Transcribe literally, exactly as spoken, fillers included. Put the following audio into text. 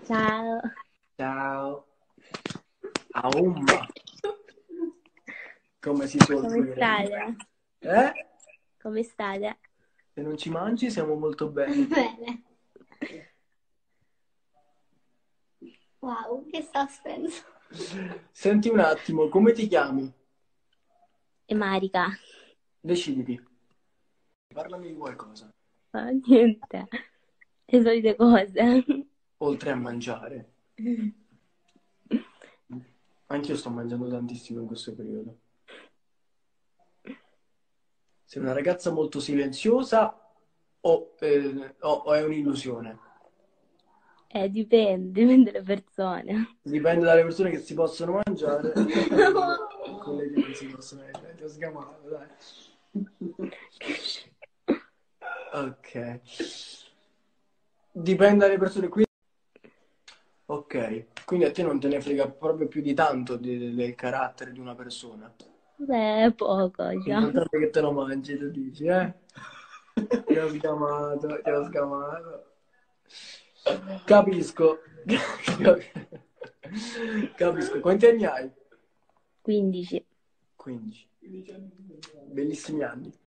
Ciao. Ciao. Aumma. Come si suol Come dire. state? Eh? Come state? Se non ci mangi siamo molto bene. Bene. Wow, che suspense. Senti un attimo, come ti chiami? E Marica? Deciditi. Parlami di qualcosa. Ma niente. Le solite cose. Oltre a mangiare. Anch'io sto mangiando tantissimo in questo periodo. Sei una ragazza molto silenziosa o, eh, o- o è un'illusione? Eh, dipende, dipende dalle persone. Dipende dalle persone che si possono mangiare e quelle che non si possono mangiare. Ti ho sgamato, dai. Ok. Dipende dalle persone qui. Ok, quindi a te non te ne frega proprio più di tanto di- del carattere di una persona. Beh, poco, già. L'importante è che te lo mangi, tu dici, eh? Ti ho scamato, ti ho scamato. Capisco. Capisco. Quanti anni hai? quindici. quindici. Bellissimi anni.